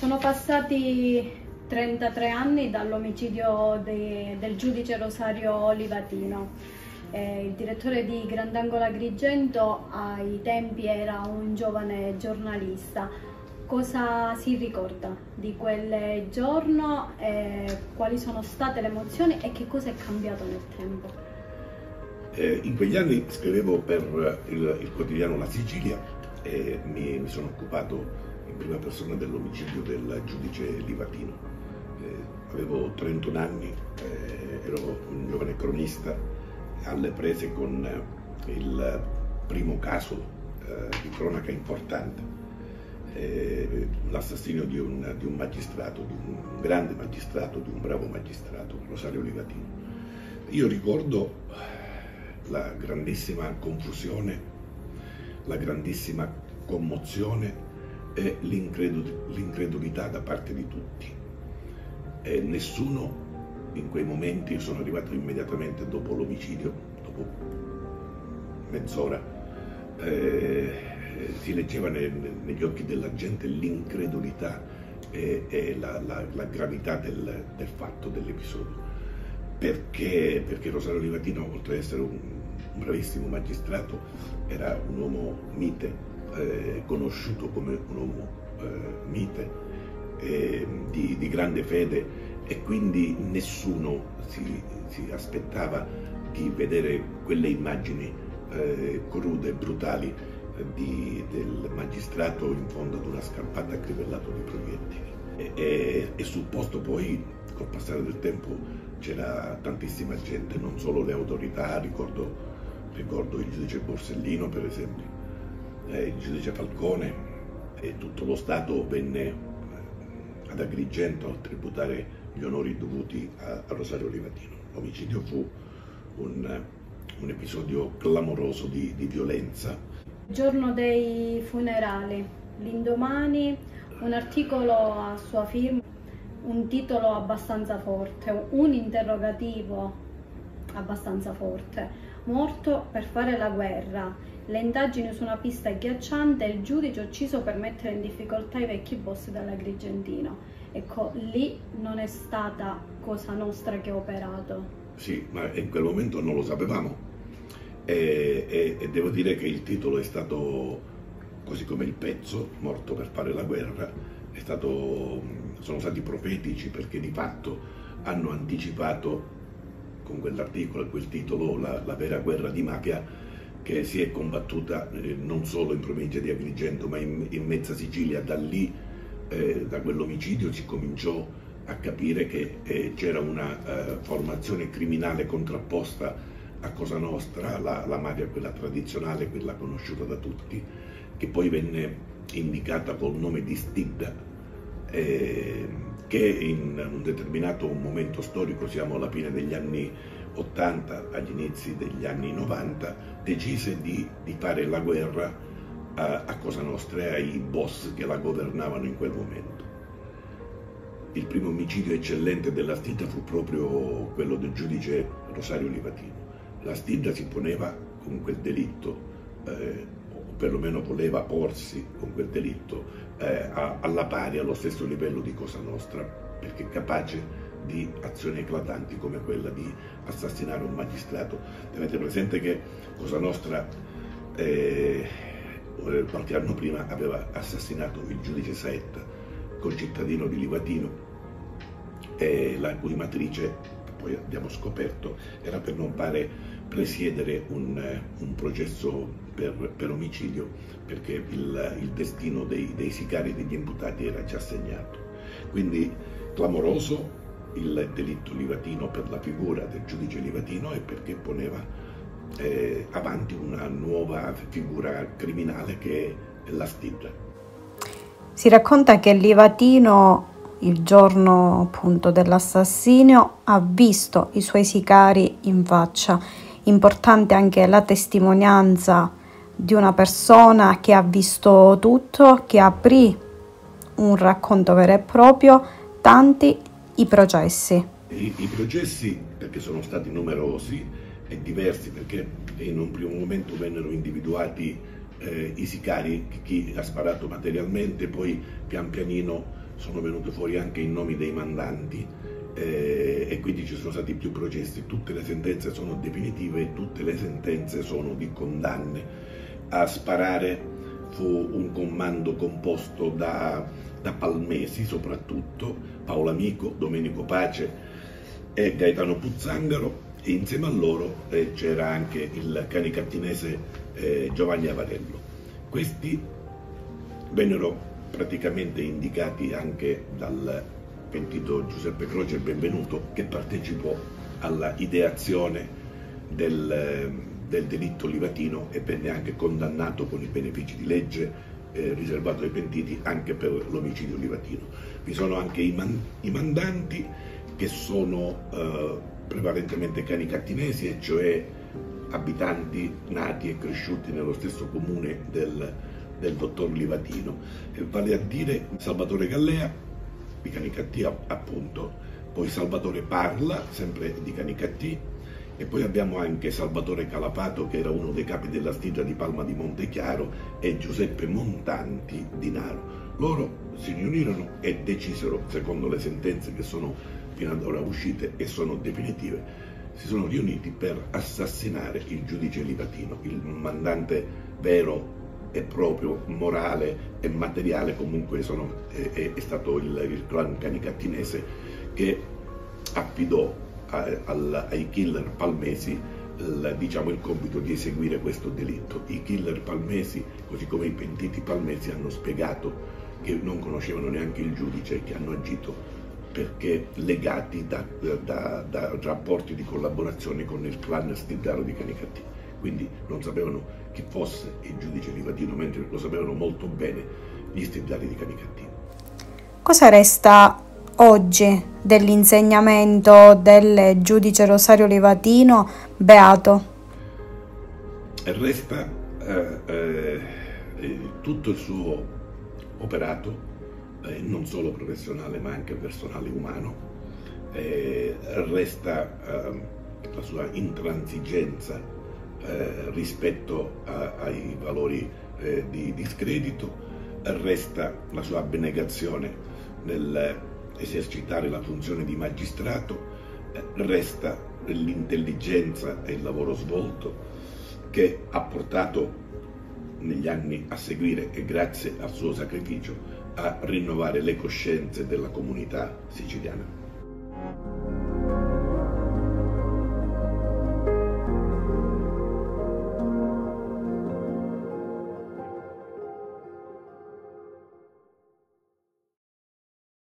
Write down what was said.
Sono passati 33 anni dall'omicidio del giudice Rosario Livatino. Il direttore di Grand'Angola Agrigento ai tempi era un giovane giornalista. Cosa si ricorda di quel giorno? Quali sono state le emozioni e che cosa è cambiato nel tempo? In quegli anni scrivevo per il quotidiano La Sicilia e mi sono occupato in prima persona dell'omicidio del giudice Livatino. Avevo 31 anni, ero un giovane cronista alle prese con il primo caso di cronaca importante, l'assassinio di un magistrato, di un grande magistrato, di un bravo magistrato, Rosario Livatino. Io ricordo la grandissima confusione, la grandissima commozione e l'incredulità da parte di tutti. E nessuno in quei momenti, sono arrivato immediatamente dopo l'omicidio, dopo mezz'ora, si leggeva negli occhi della gente l'incredulità e la gravità del fatto, dell'episodio. Perché Rosario Livatino, oltre ad essere un bravissimo magistrato, era un uomo mite, conosciuto come un uomo mite, di grande fede, e quindi nessuno si aspettava di vedere quelle immagini crude e brutali del magistrato in fondo ad una scarpata crivellato di proiettili. E sul posto poi, col passare del tempo, c'era tantissima gente, non solo le autorità, ricordo il giudice Borsellino per esempio, il giudice Falcone, e tutto lo Stato venne ad Agrigento a tributare gli onori dovuti a Rosario Livatino. L'omicidio fu un episodio clamoroso di violenza. Il giorno dei funerali, l'indomani, un articolo a sua firma, un titolo abbastanza forte, un interrogativo abbastanza forte. Morto per fare la guerra, le indagini su una pista agghiacciante, il giudice ucciso per mettere in difficoltà i vecchi boss dell'Agrigentino. Ecco, lì non è stata Cosa Nostra che ha operato. Sì, ma in quel momento non lo sapevamo e devo dire che il titolo è stato, così come il pezzo, Morto per fare la guerra, sono stati profetici, perché di fatto hanno anticipato con quell'articolo e quel titolo la vera guerra di mafia che si è combattuta non solo in provincia di Agrigento ma in mezza Sicilia. Da lì, da quell'omicidio, si cominciò a capire che c'era una formazione criminale contrapposta a Cosa Nostra, la mafia quella tradizionale, quella conosciuta da tutti, che poi venne indicata col nome di Stidda, che in un determinato momento storico, siamo alla fine degli anni 80, agli inizi degli anni 90, decise di fare la guerra a Cosa Nostra e ai boss che la governavano in quel momento. Il primo omicidio eccellente della Stidda fu proprio quello del giudice Rosario Livatino. La Stidda si poneva con quel delitto, o perlomeno voleva porsi con quel delitto, alla pari, allo stesso livello di Cosa Nostra, perché capace di azioni eclatanti come quella di assassinare un magistrato. Tenete presente che Cosa Nostra qualche anno prima aveva assassinato il giudice Saetta, concittadino di Livatino, la cui matrice, poi abbiamo scoperto, era per non fare presiedere un processo per omicidio, perché il destino dei sicari e degli imputati era già segnato. Quindi clamoroso il delitto Livatino per la figura del giudice Livatino e perché poneva avanti una nuova figura criminale che è la Stidda. Si racconta che Livatino, il giorno appunto dell'assassinio, ha visto i suoi sicari in faccia. Importante anche la testimonianza di una persona che ha visto tutto, che aprì un racconto vero e proprio, tanti i processi. I processi, perché sono stati numerosi e diversi, perché in un primo momento vennero individuati i sicari, chi ha sparato materialmente, poi pian pianino sono venuti fuori anche i nomi dei mandanti e quindi ci sono stati più processi. Tutte le sentenze sono definitive e tutte le sentenze sono di condanne. A sparare fu un comando composto da Palmesi, soprattutto Paolo Amico, Domenico Pace e Gaetano Puzzangaro, e insieme a loro c'era anche il canicattinese Giovanni Avarello. Questi vennero praticamente indicati anche dal pentito Giuseppe Croce Benvenuto, che partecipò alla ideazione del delitto livatino e venne anche condannato con i benefici di legge riservato ai pentiti anche per l'omicidio livatino. Vi sono anche i mandanti, che sono prevalentemente canicattinesi, e cioè abitanti nati e cresciuti nello stesso comune del dottor Livatino, vale a dire Salvatore Gallea di Canicattì appunto, poi Salvatore Parla, sempre di Canicattì, e poi abbiamo anche Salvatore Calapato, che era uno dei capi della Stigia di Palma di Montechiaro, e Giuseppe Montanti di Naro. Loro si riunirono e decisero, secondo le sentenze che sono fino ad ora uscite e sono definitive, si sono riuniti per assassinare il giudice Livatino, il mandante vero e proprio, morale e materiale. Comunque è stato il clan canicattinese che affidò ai killer palmesi il compito di eseguire questo delitto. I killer palmesi, così come i pentiti palmesi, hanno spiegato che non conoscevano neanche il giudice e che hanno agito perché legati da rapporti di collaborazione con il clan Stilgaro di Canicattì. Quindi non sapevano chi fosse il giudice Livatino, mentre lo sapevano molto bene gli Stilgari di Canicattì. Cosa resta oggi dell'insegnamento del giudice Rosario Livatino beato? Resta tutto il suo operato, non solo professionale ma anche personale umano, resta la sua intransigenza rispetto ai valori di discredito, resta la sua abnegazione nell'esercitare la funzione di magistrato, resta l'intelligenza e il lavoro svolto che ha portato negli anni a seguire, e grazie al suo sacrificio, a rinnovare le coscienze della comunità siciliana.